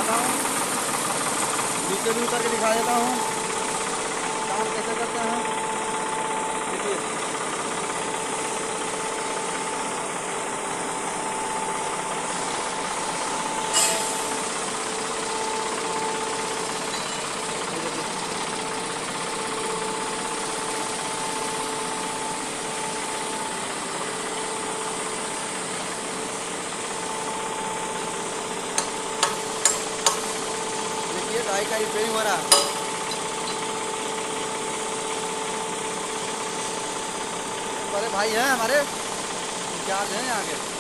दिखाता हूँ, नीचे भी उतर के दिखा देता हूँ काम कैसे करते हैं। देखिए गाड़ी का रिपेयरिंग हो रहा है। बड़े भाई हैं हमारे, इंचार्ज हैं यहाँ के।